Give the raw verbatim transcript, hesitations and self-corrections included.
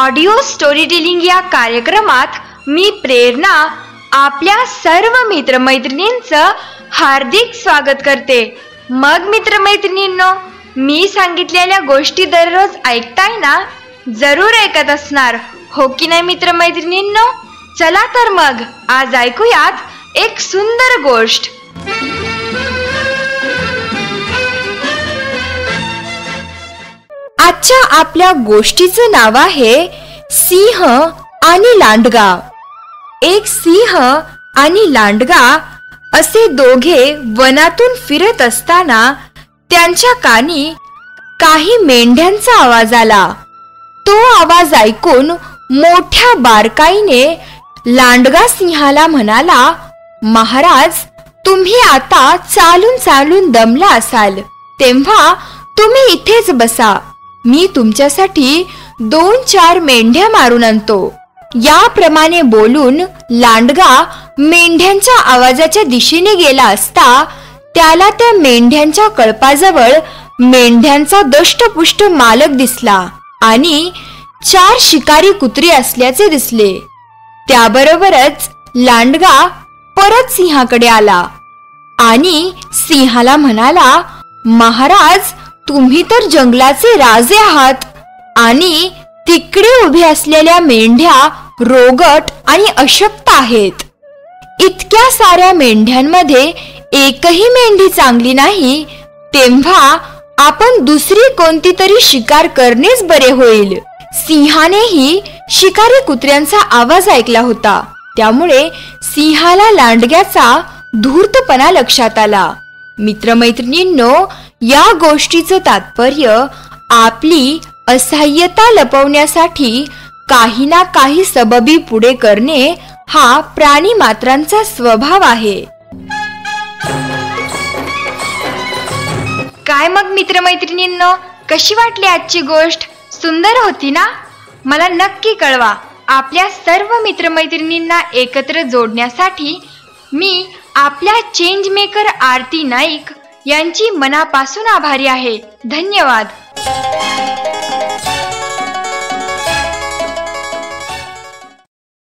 Audio story telling या कार्यक्रमात मी प्रेरणा आपल्या सर्व मित्रमैत्रिणींचं हार्दिक स्वागत करते। मग मित्रमैत्रिणींनो, मी सांगितलेल्या गोष्टी दररोज ऐकताय ना? जरूर ऐकत असणार, हो की नाही मित्रमैत्रिणींनो? चला तर मग आज ऐकूयात एक सुंदर गोष्ट। आजच्या आपल्या गोष्टीचं नाव आहे सिंह आणि लांडगा। एक सिंह आणि लांडगा असे दोघे वनातून फिरत असताना त्यांच्या कानी काही मेंढ्यांचा आवाज आला। तो आवाज ऐकून मोठ्या बारकाईने लांडगा सिंहाला म्हणाला, महाराज, तुम्ही आता चालून चालून दमला असाल, तेव्हा तुम्ही इथेच बसा, मी तुमच्यासाठी दोन चार मेंढ्या मारून आणतो। याप्रमाणे बोलून लांडगा मेंढ्यांच्या आवाजाच्या दिशेने गेला असता त्याला त्या मेंढ्यांच्या कळपाजवळ मेंढ्यांचा दष्टपुष्ट मालक दिसला आणि चार शिकारी कुत्री असल्याचे दिसले। त्याबरोबरच लांडगा परत सिंहाकडे आला आणि सिंहाला म्हणाला, महाराज, तुम्ही तर जंगलाचे राजे आहात आणि तिकडे उभे असलेल्या मेंढ्या रोगट आणि अशक्त आहेत। इतक्या साऱ्या मेंढ्यांमध्ये एकही मेंढी चांगली नाही, तेव्हा आपण दुसरी कोणती तरी शिकार करणेच बरे होईल। सिंहानेही शिकारी कुत्र्यांचा आवाज ऐकला होता, त्यामुळे सिंहाला लांडग्याचा धूर्तपणा लक्षात आला। मित्रमैत्रिणींनो, या गोष्टीचं तात्पर्य आपली असहाय्यता लपवण्यासाठी काही ना काही सबबी पुढे करणे हा प्राणी मात्रांचा स्वभाव आहे। काय मग मित्रमैत्रिणींनो, कशी वाटली आजची गोष्ट? सुंदर होती ना? मला नक्की कळवा। आपल्या सर्व मित्रमैत्रिणींना एकत्र जोडण्यासाठी मी आपल्या चेंज मेकर आरती नाईक यांची मनापासून आभारी आहे। धन्यवाद।